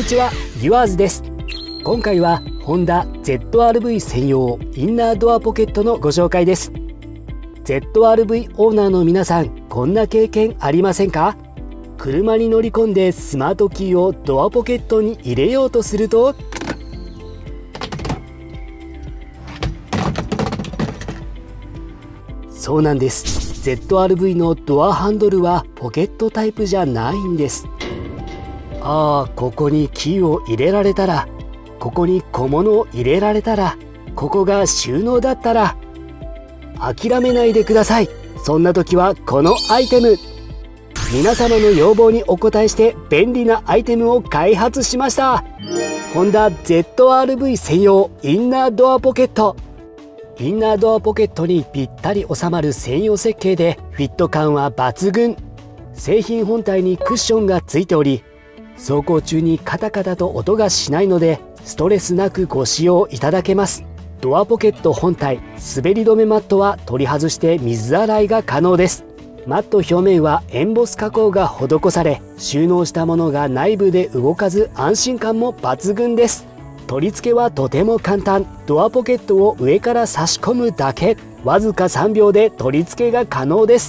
ちは、ユアーズです。今回はホンダ ZR-V 専用インナードアポケットのご紹介です。ZR-V オーナーの皆さん、こんな経験ありませんか？車に乗り込んでスマートキーをドアポケットに入れようとすると、そうなんです。ZR-V のドアハンドルはポケットタイプじゃないんです。ここにキーを入れられたら、ここに小物を入れられたら、ここが収納だったら、諦めないでください。そんな時はこのアイテム。皆様の要望にお応えして便利なアイテムを開発しました。ホンダ ZR-V 専用インナードアポケット。インナードアポケットにぴったり収まる専用設計でフィット感は抜群。製品本体にクッションがついており、走行中にカタカタと音がしないのでストレスなくご使用いただけます。ドアポケット本体滑り止めマットは取り外して水洗いが可能です。マット表面はエンボス加工が施され、収納したものが内部で動かず安心感も抜群です。取り付けはとても簡単。ドアポケットを上から差し込むだけ。わずか3秒で取り付けが可能です。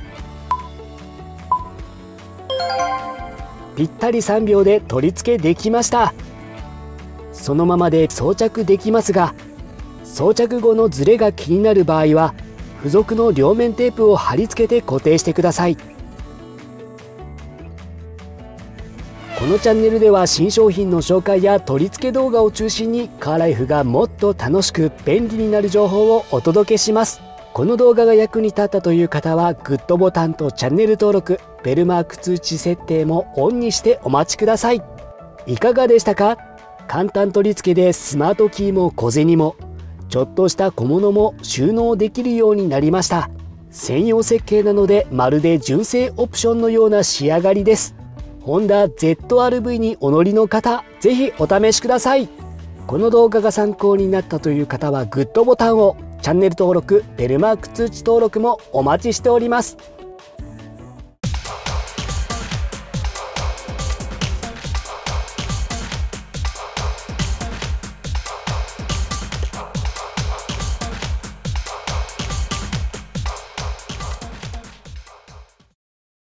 ぴったり3秒で取り付けできました。そのままで装着できますが、装着後のズレが気になる場合は付属の両面テープを貼り付けて固定してください。このチャンネルでは新商品の紹介や取り付け動画を中心にカーライフがもっと楽しく便利になる情報をお届けします。この動画が役に立ったという方はグッドボタンとチャンネル登録、ベルマーク通知設定もオンにしてお待ちください。いかがでしたか？簡単取り付けでスマートキーも小銭もちょっとした小物も収納できるようになりました。専用設計なのでまるで純正オプションのような仕上がりです。ホンダ ZR-V にお乗りの方、ぜひお試しください。この動画が参考になったという方はグッドボタンを、チャンネル登録、ベルマーク通知登録もお待ちしております。